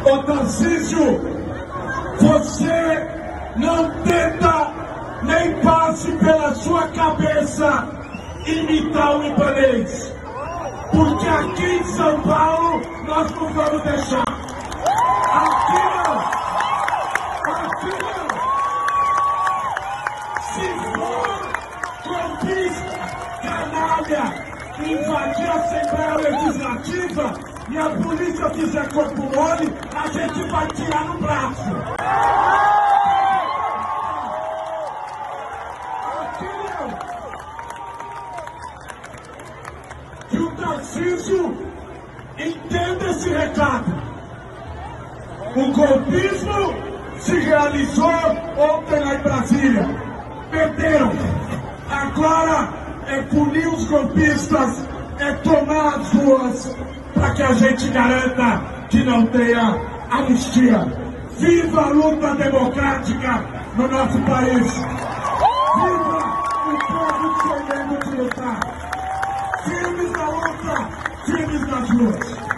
Ô Tarcísio, você não tenta nem passe pela sua cabeça imitar o libanês, porque aqui em São Paulo nós não vamos deixar. Aqui não. Aqui não. Se for golpista, canalha, invadir a Assembleia Legislativa e a polícia fizer corpo mole, a gente vai tirar no braço. Aqui não. Que o Tarcísio entenda esse recado. O golpismo se realizou ontem lá em Brasília. Perderam. Agora é punir os golpistas, é tomar as ruas para que a gente garanta que não tenha anistia. Viva a luta democrática no nosso país. Viva o povo sem medo de lutar. Firmes na luta, firmes nas ruas.